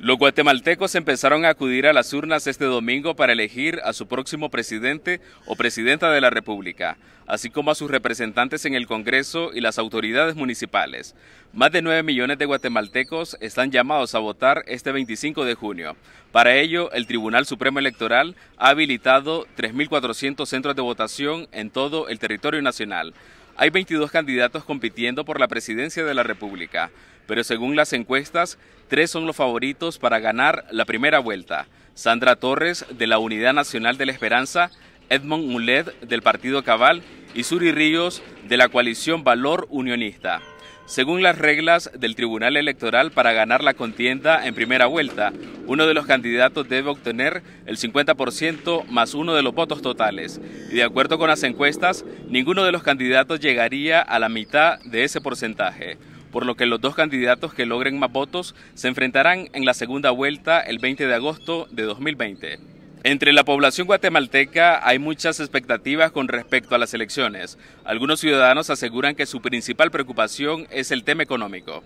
Los guatemaltecos empezaron a acudir a las urnas este domingo para elegir a su próximo presidente o presidenta de la República, así como a sus representantes en el Congreso y las autoridades municipales. Más de 9 millones de guatemaltecos están llamados a votar este 25 de junio. Para ello, el Tribunal Supremo Electoral ha habilitado 3.400 centros de votación en todo el territorio nacional. Hay 22 candidatos compitiendo por la presidencia de la República, pero según las encuestas, 3 son los favoritos para ganar la primera vuelta: Sandra Torres, de la Unidad Nacional de la Esperanza; Edmond Mulet, del Partido Cabal; y Suri Ríos, de la coalición Valor Unionista. Según las reglas del Tribunal Electoral, para ganar la contienda en primera vuelta, uno de los candidatos debe obtener el 50% más uno de los votos totales. Y de acuerdo con las encuestas, ninguno de los candidatos llegaría a la mitad de ese porcentaje, por lo que los dos candidatos que logren más votos se enfrentarán en la segunda vuelta el 20 de agosto de 2020. Entre la población guatemalteca hay muchas expectativas con respecto a las elecciones. Algunos ciudadanos aseguran que su principal preocupación es el tema económico.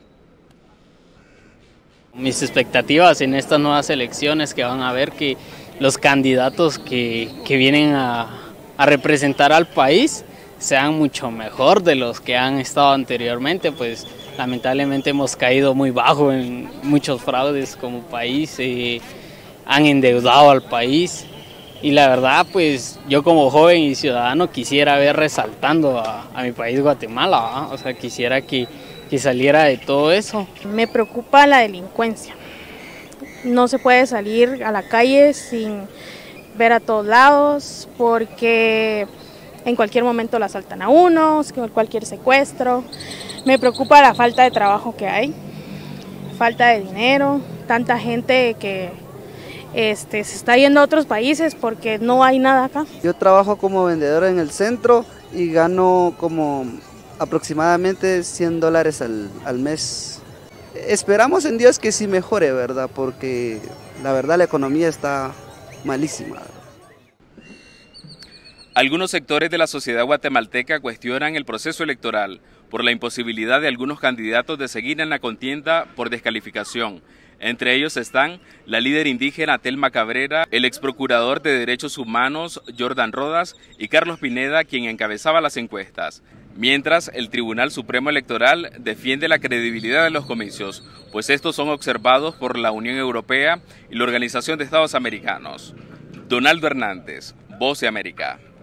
Mis expectativas en estas nuevas elecciones que van a ver que los candidatos que vienen a representar al país sean mucho mejor de los que han estado anteriormente, pues lamentablemente hemos caído muy bajo en muchos fraudes como país. Han endeudado al país y la verdad, pues yo como joven y ciudadano quisiera ver resaltando a mi país Guatemala, ¿verdad? O sea, quisiera que saliera de todo eso. Me preocupa la delincuencia. No se puede salir a la calle sin ver a todos lados, porque en cualquier momento la asaltan a uno, cualquier secuestro. Me preocupa la falta de trabajo que hay, falta de dinero, tanta gente que se está yendo a otros países porque no hay nada acá. Yo trabajo como vendedor en el centro y gano como aproximadamente $100 al mes. Esperamos en Dios que sí mejore, ¿verdad? Porque la verdad la economía está malísima. Algunos sectores de la sociedad guatemalteca cuestionan el proceso electoral por la imposibilidad de algunos candidatos de seguir en la contienda por descalificación. Entre ellos están la líder indígena Telma Cabrera, el exprocurador de Derechos Humanos Jordan Rodas y Carlos Pineda, quien encabezaba las encuestas. Mientras, el Tribunal Supremo Electoral defiende la credibilidad de los comicios, pues estos son observados por la Unión Europea y la Organización de Estados Americanos. Donaldo Hernández, Voz de América.